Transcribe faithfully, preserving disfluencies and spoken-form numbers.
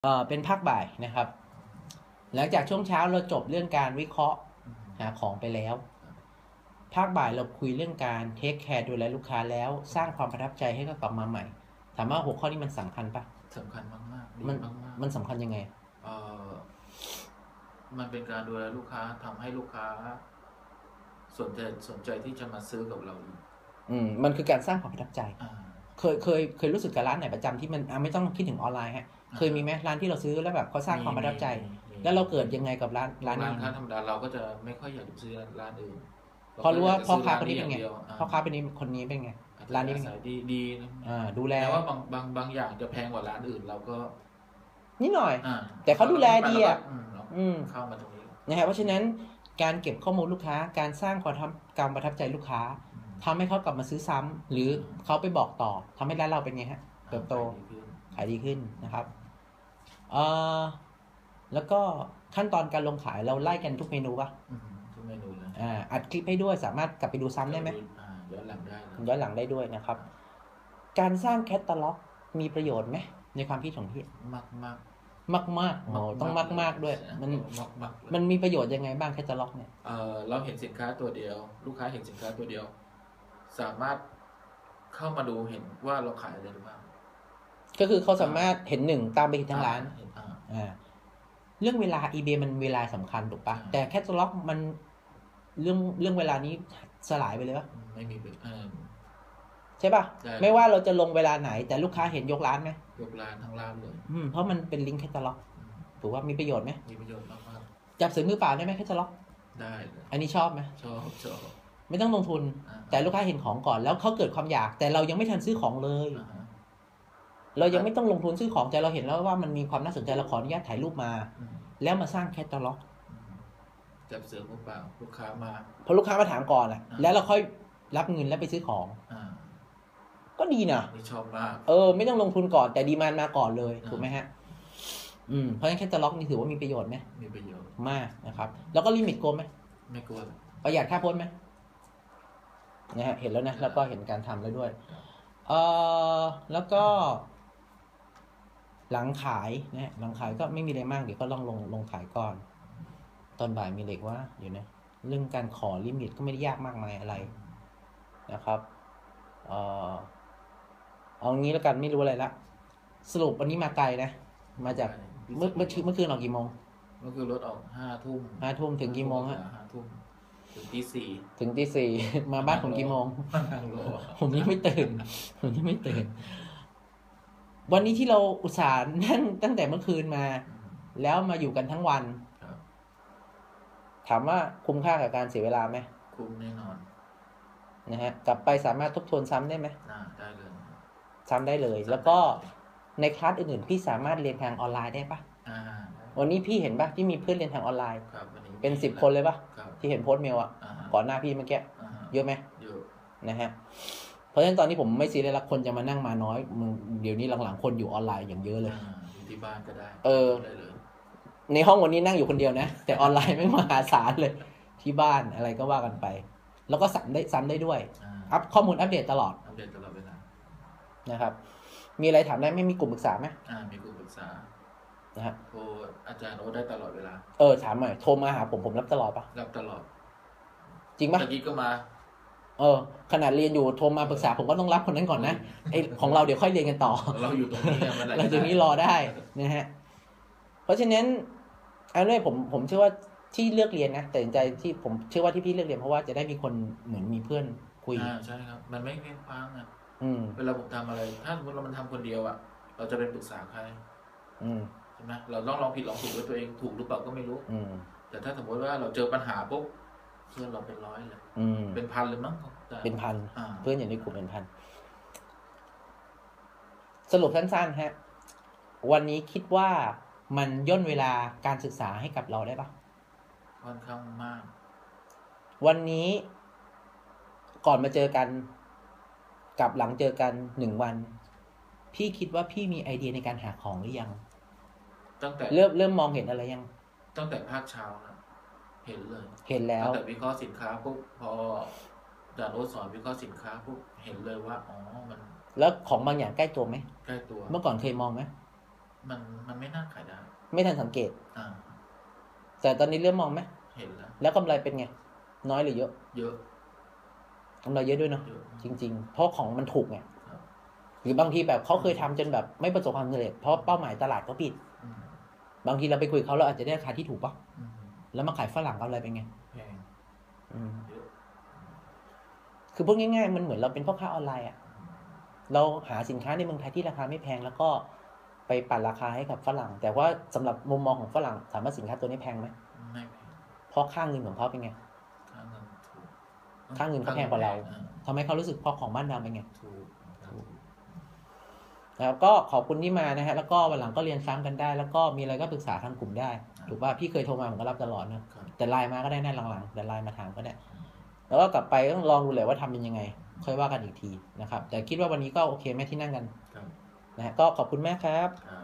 เอ่อเป็นภาคบ่ายนะครับหลังจากช่วงเช้าเราจบเรื่องการวิเคราะห์หาของไปแล้วภาคบ่ายเราคุยเรื่องการเทคแคร์ดูแลลูกค้าแล้วสร้างความประทับใจให้กับกลับมาใหม่ถามว่าหัวข้อนี้มันสำคัญปะสำคัญมากๆดีมันมากมันสำคัญยังไงๆเอ่อมันเป็นการดูแลลูกค้าทำให้ลูกค้าสนใจสนใจที่จะมาซื้อกับเราอีกอืมมันคือการสร้างความประทับใจอ่าเคยเคยเคยรู้สึกกับร้านไหนประจำที่มันอ่ะไม่ต้องคิดถึงออนไลน์ฮะเคยมีไหมร้านที่เราซื้อแล้วแบบเขาสร้างความประทับใจมีแล้วเราเกิดยังไงกับร้านร้านร้านี้นค้าธรรมดาเราก็จะไม่ค่อยอยากจะซื้อร้านอื่นพอรู้ว่าเก็พ่อจะค้าซื้คนนี้เป็นไงร้ดียวอ่าพ่อค้าเป็นนี้คนนี้เป็นไงร้านนี้เป็นไงขายดีดีนะอ่าดูแลแต่ว่าบางบางบางอย่างจะแพงกว่าร้านอื่นเราก็นิดหน่อยอ่าแต่เขาดูแลดีอ่ะอืมเราอืมเข้ามาตรงนี้นะฮะเพราะฉะนั้นการเก็บข้อมูลลูกค้าการสร้างความการประทับใจลูกค้าทำให้เขากลับมาซื้อซ้ำหรือเขาไปบอกต่อทำให้ร้านเราเป็นไงฮะเติบโตขายดีขึ้นนะครับเอ่อแล้วก็ขั้นตอนการลงขายเราไล่กันทุกเมนูปะอืมทุกเมนูเลยอ่าอัดคลิปให้ด้วยสามารถกลับไปดูซ้ำได้ไหมอ่าย้อนหลังได้เลยย้อนหลังได้ด้วยนะครับการสร้างแคตตาล็อกมีประโยชน์ไหมในความคิดของพี่มากมากมากมากๆโอ้ต้องมากมากๆด้วยมันมากมากมันมีประโยชน์ยังไงบ้างแคตตาล็อกเนี่ยเออเราเห็นสินค้าตัวเดียว ลูกค้าเห็นสินค้าตัวเดียว สามารถเข้ามาดูเห็นว่าเราขายอะไรบ้างก็คือเขาสามารถเห็นหนึ่งตามไปทั้งร้านเห็นอ่าอ่าเรื่องเวลา eBay มันเวลาสำคัญถูกปะใช่แต่แคตตาล็อกมันเรื่องเรื่องเวลานี้สลายไปเลยปะไม่มีเออใช่ปะใช่ไม่ว่าเราจะลงเวลาไหน แต่ลูกค้าเห็นยกร้านไหมยกร้านทั้งร้านเลยอืมเพราะมันเป็นลิงก์แคตตาล็อกถูกว่ามีประโยชน์ไหมมีประโยชน์มากมากจับซื้อมือเปล่าได้ไหมแคตตาล็อกได้เลยอันนี้ชอบไหมชอบชอบไม่ต้องลงทุนอ่าแต่ลูกค้าเห็นของก่อนแล้วเขาเกิดความอยาก แต่เรายังไม่ทันซื้อของเลยอ่าฮะเรายังไม่ต้องลงทุนซื้อของแต่เราเห็นแล้วว่ามันมีความน่าสนใจเราขออนุญาตถ่ายรูปมาอืมแล้วมาสร้างแคตตาล็อกอืมจับเสือมือเปล่าลูกค้ามาพอลูกค้ามาถามก่อนแหละอ่าแล้วเราค่อยรับเงินแล้วไปซื้อของอ่าก็ดีนะนี่ชอบมากเออไม่ต้องลงทุนก่อนแต่ดีมานมาก่อนเลยอ่าถูกไหมฮะอืมเพราะฉะนั้นแคตตาล็อกนี่ถือว่ามีประโยชน์ไหมมีประโยชน์มากนะครับ แล้วก็ลิมิตโกงไหมไม่กลัวเลยประหยัดค่าโพสต์ไหมนะฮะเห็นแล้วนะแล้วก็เห็นการทำแล้วด้วยเออแล้วก็ หลังขายนะฮะหลังขายก็ไม่มีอะไรมากเดี๋ยวก็ลองลงลงขายก่อน ตอนบ่ายมีเด็กว่าเดี๋ยวนะเรื่องการขอลิมิตก็ไม่ได้ยากมากมายอะไรนะครับเออเอางี้แล้วกันไม่รู้อะไรละสรุปวันนี้มาไกลนะมาจากเมื่อเมื่อเมื่อคืนออกกี่โมงเมื่อคืนรถออกห้าทุ่มห้าทุ่มถึงกี่โมงฮะห้าทุ่มถึงตีสี่ถึงตีสี่ มาบ้านผมกี่โมงนั่งรอผมยังไม่ตื่น ผมยังไม่ตื่น วันนี้ที่เราอุตส่าห์นั่งตั้งแต่เมื่อคืนมา แล้วมาอยู่กันทั้งวันครับถามว่าคุ้มค่ากับการเสียเวลาไหมคุ้มแน่นอนนะฮะกลับไปสามารถทบทวนซ้ำได้ไหมน่าได้เลยซ้ำได้เลย แล้วก็ในคลาสอื่นๆพี่สามารถเรียนทางออนไลน์ได้ปะอ่าวันนี้พี่เห็นปะพี่มีเพื่อนเรียนทางออนไลน์ครับวันนี้เป็นสิบคนเลยปะครับที่เห็นโพสต์เมลอะอ่าฮะก่อนหน้าพี่เมื่อกี้อ่าฮะเยอะไหมเยอะนะฮะเพราะฉะนั้นตอนนี้ผมไม่ซีเรียสแล้วคนจะมานั่งมาน้อยมึงเดี๋ยวนี้หลังๆคนอยู่ออนไลน์อย่างเยอะเลยอ่าอยู่ที่บ้านก็ได้เออได้เลยในห้องวันนี้นั่งอยู่คนเดียวนะ แต่ออนไลน์ไม่มหาศาลเลย ที่บ้านอะไรก็ว่ากันไป แล้วก็ซ้ำได้ซ้ำได้ด้วยอ่าอัพข้อมูลอัปเดตตลอดอัปเดตตลอดเวลานะครับ มีอะไรถามได้ไหม่มีกลุ่มปรึกษาไหมอ่ามีกลุ่มปรึกษานะฮะโทรอาจารย์โอ้ได้ตลอดเวลาเออถามหน่อยโทรมาหาผมผมรับตลอดปะรับตลอดจริงปะตะกี้ก็มาเออขนาดเรียนอยู่โทรมาปรึกษาผมก็ต้องรับคนนั้นก่อนนะไอของเราเดี๋ยวค่อยเรียนกันต่อเราอยู่ตรงนี้อะมันอะไรเราตรงนี้รอได้นะฮะเพราะฉะนั้นเอาเลยผมผมเชื่อว่าที่เลือกเรียนนะแต่ใจที่ผมเชื่อว่าที่พี่เลือกเรียนเพราะว่าจะได้มีคนเหมือนมีเพื่อนคุยอ่าใช่ครับ มันไม่เพียงฟังอ่ะอืมเวลาผมทำอะไร ถ้าสมมติเรามันทำคนเดียวอ่ะ เราจะไปปรึกษาใครอืมใช่ไหมเราต้องลองผิดลองถูกด้วยตัวเองถูกหรือเปล่าก็ไม่รู้อืมแต่ถ้าสมมติว่าเราเจอปัญหาปุ๊บเพื่อนเราเป็นร้อยเลยอืมเป็นพันเลยมั้งแต่เป็นพันอ่าเพื่อนอย่างในกลุ่มเป็นพัน สรุปสั้นๆฮะ วันนี้คิดว่ามันย่นเวลาการศึกษาให้กับเราได้ปะค่อนข้างมากวันนี้ก่อนมาเจอกันกับหลังเจอกันหนึ่งวัน พี่คิดว่าพี่มีไอเดียในการหาของหรือยังตั้งแต่เริ่มเริ่มมองเห็นอะไรยังตั้งแต่ภาคเช้านะเห็นเลยเห็นแล้วตั้งแต่วิเคราะห์สินค้าปุ๊บพออาจารย์โอ๊ตสอนวิเคราะห์สินค้าปุ๊บเห็นเลยว่าอ๋อมันแล้วของบางอย่างใกล้ตัวไหมใกล้ตัวเมื่อก่อนเคยมองไหมมันมันไม่น่าขายได้ไม่ทันสังเกตอ่าแต่ตอนนี้เริ่มมองไหมเห็นแล้วแล้วกำไรเป็นไง น้อยหรือเยอะเยอะกำไรเยอะด้วยเนาะเยอะจริง ๆ เพราะของมันถูกไงครับหรือบางทีแบบเขาเคยทำจนแบบไม่ประสบความสำเร็จเพราะเป้าหมายตลาดเขาผิดอืมบางทีเราไปคุยกับเขาเราอาจจะได้ราคาที่ถูกปะอืมแล้วมาขายฝรั่งกำไรเป็นไงแพงอืมเยอะคือพูดง่ายๆมันเหมือนเราเป็นพ่อค้าออนไลน์อ่ะ เราหาสินค้าในเมืองไทยที่ราคาไม่แพงแล้วก็ไปปั่นราคาให้กับฝรั่ง แต่ว่าสำหรับมุมมองของฝรั่งถามว่าสินค้าตัวนี้แพงไหมไม่แพงเพราะค่าเงินของเขาเป็นไงค่าเงินถูกค่าเงินเขาแพงกว่าเราอ่ทำให้เขารู้สึกพอของบ้านเราเป็นไงถูกถูกนะครับก็ขอบคุณที่มานะฮะแล้วก็วันหลังก็เรียนซ้ำกันได้ แล้วก็มีอะไรก็ปรึกษาทางกลุ่มได้ ถูกป่ะพี่เคยโทรมาผมก็รับตลอดนะครับ แต่ไลน์มาก็ได้นะหลังๆแต่ไลน์มาถามก็ได้ แล้วก็กลับไปต้องลองดูเลยว่าทำเป็นยังไง ค่อยว่ากันอีกทีนะครับ แต่คิดว่าวันนี้ก็โอเคไหมที่นั่งกันครับนะฮะก็ขอบคุณมากครับครับ